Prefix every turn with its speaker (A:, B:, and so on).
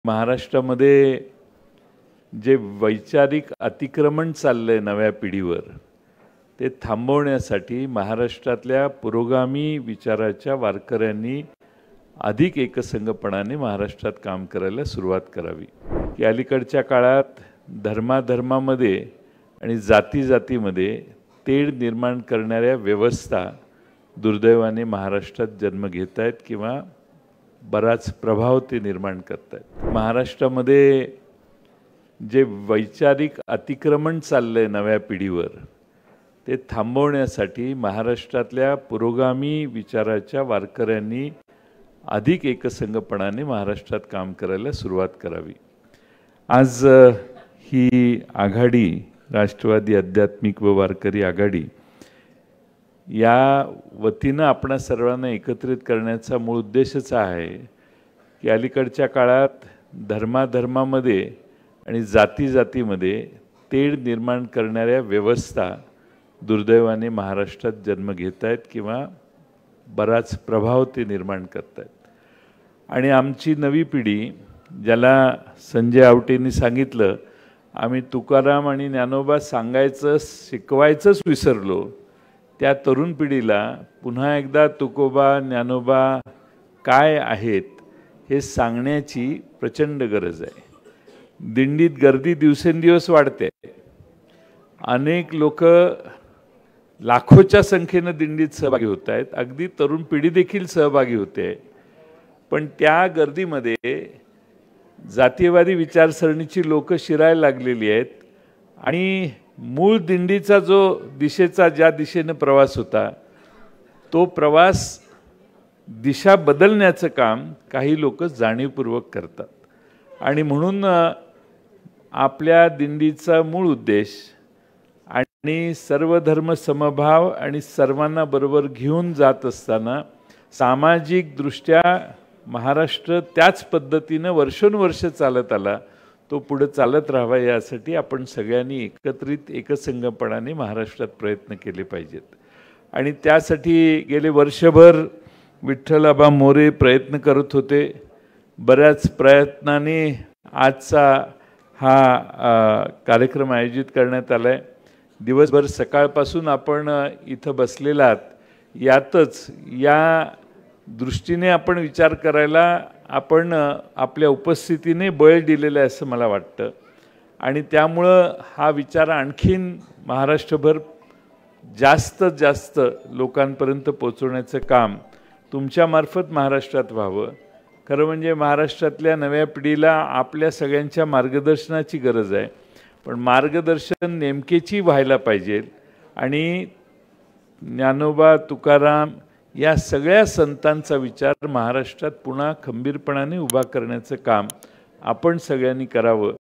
A: महाराष्ट्रामध्ये जे वैचारिक अतिक्रमण चाललंय नव्या पिढीवर ते थांबवण्यासाठी महाराष्ट्रातल्या पुरोगामी विचाराच्या वारकऱ्यांनी अधिक एकसंघपणाने महाराष्ट्रात काम करायला सुरुवात करावी। की अलीकडच्या काळात धर्माधर्मामध्ये आणि जातीजातीमध्ये तेढ निर्माण करणाऱ्या व्यवस्था दुर्दैवाने महाराष्ट्रात जन्म घेत आहेत किंवा बराच प्रभाव ते निर्माण करत आहेत। महाराष्ट्रामध्ये जे वैचारिक अतिक्रमण चाललंय नव्या पिढीवर ते थांबवण्यासाठी महाराष्ट्रातल्या पुरोगामी विचाराच्या वारकऱ्यांनी अधिक एकसंघपणाने महाराष्ट्रात काम करायला सुरुवात करावी। आज ही आघाडी राष्ट्रवादी आध्यात्मिक व वारकरी आघाडी या वतीनं आपणा सर्वांना एकत्रित करण्याचा मूळ उद्देशच आहे की अलीकडच्या काळात धर्माधर्मामध्ये आणि जातीजातीमध्ये तेढ निर्माण करणाऱ्या व्यवस्था दुर्दैवाने महाराष्ट्रात जन्म घेत आहेत किंवा बराच प्रभाव ते निर्माण करत आहेत। आणि आमची नवी पिढी, ज्याला संजय आवटेंनी सांगितलं, आम्ही तुकाराम आणि ज्ञानोबा सांगायचं शिकवायचंच विसरलो, त्या तरुण पिढीला पुन्हा एकदा तुकोबा ज्ञानोबा काय आहेत हे सांगण्याची प्रचंड गरज आहे। दिंडीत गर्दी दिवसेंदिवस वाढते, अनेक लोक लाखोच्या संख्येने दिंडीत सहभागी होत आहेत, अगदी तरुण पिढी देखील सहभागी होते। पण त्या गर्दीमध्ये जातीयवादी विचारसरणीची लोक शिरायला लागलेली आहेत आणि मूळ दिंडीचा जो दिशेचा ज्या दिशेने प्रवास होता तो प्रवास दिशा बदलण्याचं काम काही लोक जाणीवपूर्वक करतात। आणि म्हणून आपल्या दिंडीचा मूळ उद्देश आणि सर्व धर्म समभाव आणि सर्वांना बरोबर घेऊन जात असताना सामाजिक दृष्ट्या महाराष्ट्र त्याच पद्धतीने वर्षोनवर्ष चालत आला, तो पुढे चालत राहावा यासाठी आपण सगळ्यांनी एकत्रित एकसंघपणाने महाराष्ट्रात प्रयत्न केले पाहिजेत। आणि त्यासाठी गेले वर्षभर विठ्ठलाबा मोरे प्रयत्न करत होते। बऱ्याच प्रयत्नाने आजचा हा कार्यक्रम आयोजित करण्यात आला आहे। दिवसभर सकाळपासून आपण इथं बसलेलात, यातच या दृष्टीने आपण विचार करायला आपण आपल्या उपस्थितीने बळ दिलेलं आहे असं मला वाटतं। आणि त्यामुळं हा विचार आणखीन महाराष्ट्रभर जास्तीत जास्त लोकांपर्यंत पोहोचवण्याचं काम तुमच्यामार्फत महाराष्ट्रात व्हावं। खरं म्हणजे महाराष्ट्रातल्या नव्या पिढीला आपल्या सगळ्यांच्या मार्गदर्शनाची गरज आहे, पण मार्गदर्शन नेमकेची व्हायला पाहिजे। आणि ज्ञानोबा तुकाराम या सगळ्या संतांचा विचार महाराष्ट्रात पुन्हा खंबीरपणाने उभा करण्याचं काम आपण सगळ्यांनी करावं